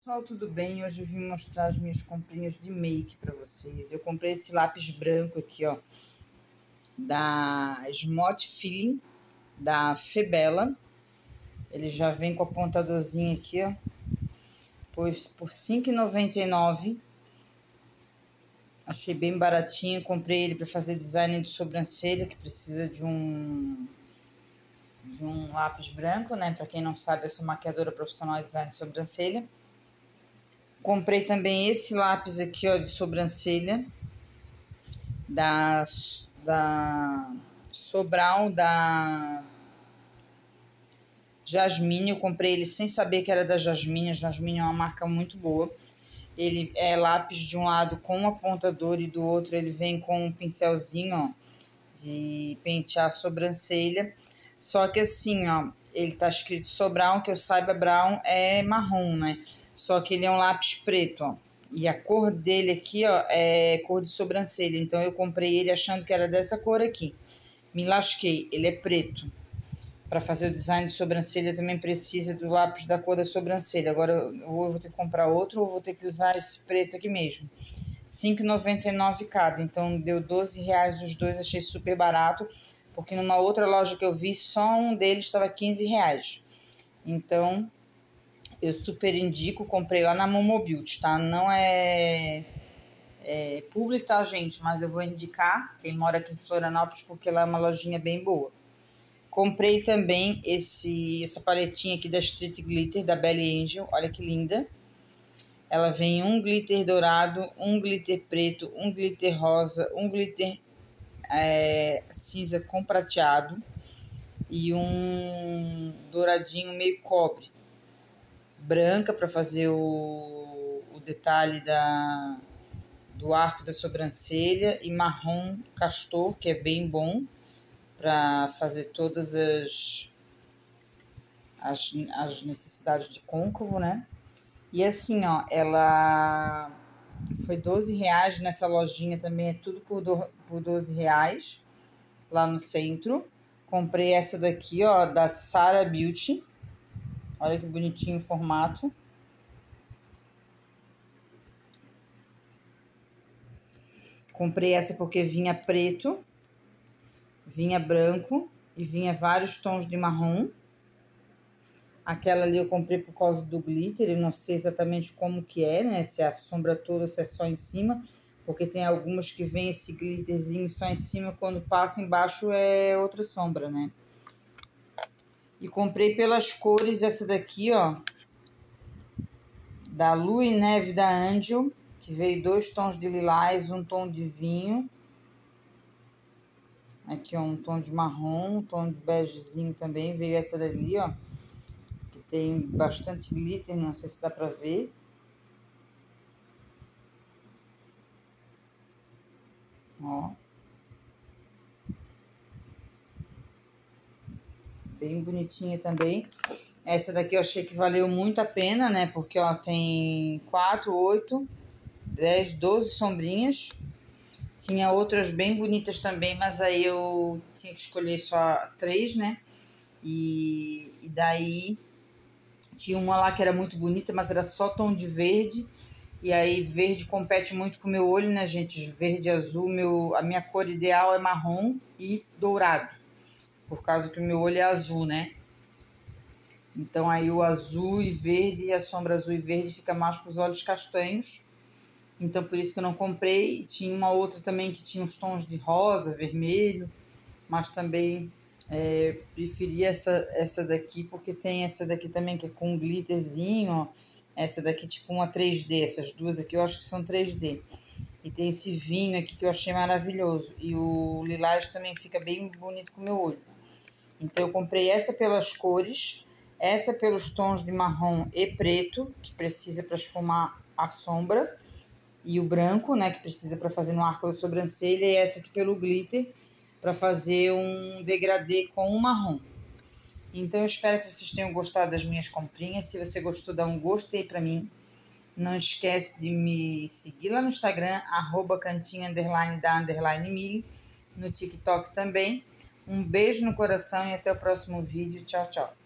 Pessoal, tudo bem? Hoje eu vim mostrar as minhas comprinhas de make para vocês. Eu comprei esse lápis branco aqui, ó, da Smart Feeling, da Febela. Ele já vem com apontadorzinho aqui, ó, pois por R$ 5,99. Achei bem baratinho. Comprei ele para fazer design de sobrancelha, que precisa de um lápis branco, né? Para quem não sabe, eu sou maquiadora profissional de design de sobrancelha. Comprei também esse lápis aqui, ó, de sobrancelha da Sobral, da Jasmine. Eu comprei ele sem saber que era da Jasmine. A Jasmine é uma marca muito boa. Ele é lápis de um lado com um apontador e do outro ele vem com um pincelzinho, ó, de pentear a sobrancelha. Só que assim, ó, ele tá escrito Sobral, que eu saiba, brown é marrom, né? Só que ele é um lápis preto, ó. E a cor dele aqui, ó, é cor de sobrancelha. Então eu comprei ele achando que era dessa cor aqui. Me lasquei, ele é preto. Para fazer o design de sobrancelha também precisa do lápis da cor da sobrancelha. Agora eu vou ter que comprar outro ou vou ter que usar esse preto aqui mesmo. R$ 5,99 cada. Então deu R$ 12 os dois, achei super barato. Porque numa outra loja que eu vi, só um deles estava R$ 15. Então eu super indico, comprei lá na Momo Beauty, tá? Não é publi, tá, gente? Mas eu vou indicar quem mora aqui em Florianópolis, porque lá é uma lojinha bem boa. Comprei também essa paletinha aqui da Street Glitter, da Belly Angel. Olha que linda. Ela vem um glitter dourado, um glitter preto, um glitter rosa, um glitter cinza com prateado e um douradinho meio cobre. Branca para fazer o detalhe do arco da sobrancelha e marrom castor, que é bem bom para fazer todas as necessidades de côncavo, né? E assim, ó, ela foi R$ 12 nessa lojinha também, é tudo por R$ 12 lá no centro. Comprei essa daqui, ó, da Sara Beauty. Olha que bonitinho o formato. Comprei essa porque vinha preto, vinha branco e vinha vários tons de marrom. Aquela ali eu comprei por causa do glitter, eu não sei exatamente como que é, né? Se é a sombra toda ou se é só em cima, porque tem algumas que vem esse glitterzinho só em cima, quando passa embaixo é outra sombra, né? E comprei pelas cores essa daqui, ó, da Lua e Neve da Angel, que veio 2 tons de lilás, um tom de vinho. Aqui, ó, um tom de marrom, um tom de begezinho também. Veio essa dali, ó, que tem bastante glitter, não sei se dá pra ver. Ó. Bem bonitinha também. Essa daqui eu achei que valeu muito a pena, né? Porque, ó, tem 4, 8, 10, 12 sombrinhas. Tinha outras bem bonitas também, mas aí eu tinha que escolher só 3, né? E daí tinha uma lá que era muito bonita, mas era só tom de verde. E aí verde compete muito com o meu olho, né, gente? Verde e azul, a minha cor ideal é marrom e dourado. Por causa que o meu olho é azul, né? Então aí o azul e verde e a sombra azul e verde fica mais para os olhos castanhos. Então por isso que eu não comprei. Tinha uma outra também que tinha os tons de rosa, vermelho, mas também preferi essa daqui, porque tem essa daqui também que é com um glitterzinho, ó. Essa daqui tipo uma 3D, essas duas aqui eu acho que são 3D. E tem esse vinho aqui que eu achei maravilhoso. E o lilás também fica bem bonito com o meu olho. Então eu comprei essa pelas cores, essa pelos tons de marrom e preto, que precisa para esfumar a sombra, e o branco, né, que precisa para fazer no arco da sobrancelha, e essa aqui pelo glitter, para fazer um degradê com o marrom. Então eu espero que vocês tenham gostado das minhas comprinhas. Se você gostou, dá um gostei para mim. Não esquece de me seguir lá no Instagram, @cantinho_da_mili, no TikTok também. Um beijo no coração e até o próximo vídeo. Tchau, tchau.